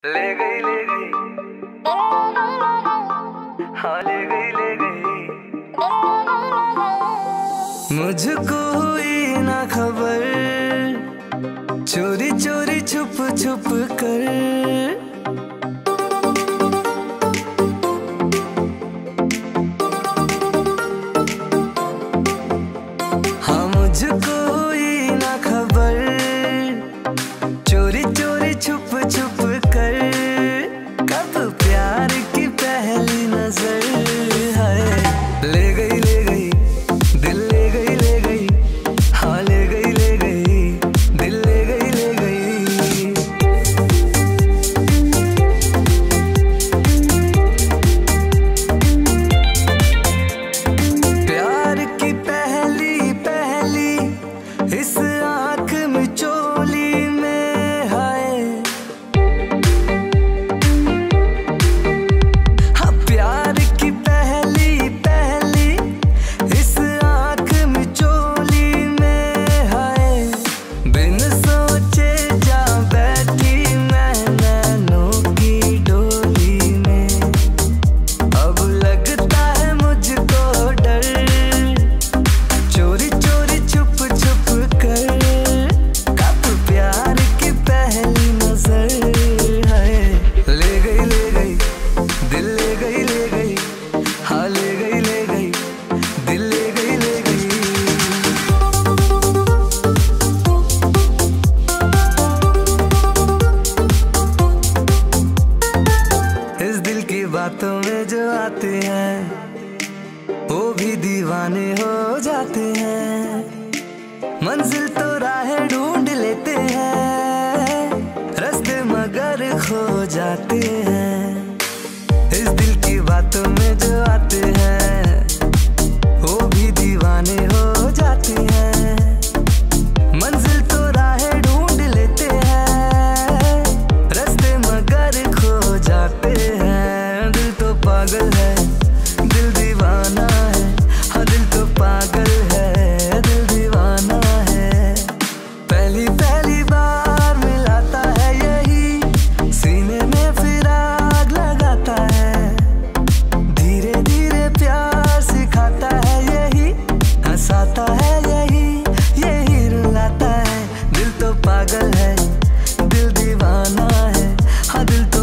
ले गई हाँ ले गई मुझको हुई ना खबर, चोरी चोरी छुप छुप कर हाँ मुझको हुई ना खबर, चोरी चोरी छुप छुप कर कब प्यार की पहली नजर है। ले गई दिल ले गई हाँ ले गई दिल ले गई प्यार की पहली पहली इस आँख में चोली में है। हाँ प्यार की पहली पहली इस आँख में चोली में है। बिन सोचे जा बैठी मैं नैनों की डोली में, अब लगता है मुझको डर, चोरी चोरी छुप छुप कर कब प्यार की पहली नजर है। ले गई दिल ले गई हाँ ले गई दिल ले गई इस दिल की बातों में जो आते हैं वो भी दीवाने हो जाते हैं। मंजिल तो राहें ढूंढ लेते हैं, रास्ते मगर खो जाते हैं। इस दिल की बातों में जो आते हैं वो भी दीवाने हो जाते हैं। मंजिल तो राहें ढूंढ लेते हैं, रास्ते मगर खो जाते हैं। दिल तो पागल है दिल दीवाना है, हाँ दिल तो पागल है दिल दीवाना है। पहली पहली बार मिलाता है यही, सीने में फिर आग लगाता है। धीरे धीरे प्यार सिखाता है यही, हंसाता है यही रुलाता है। दिल तो पागल है दिल दीवाना है, हाँ दिल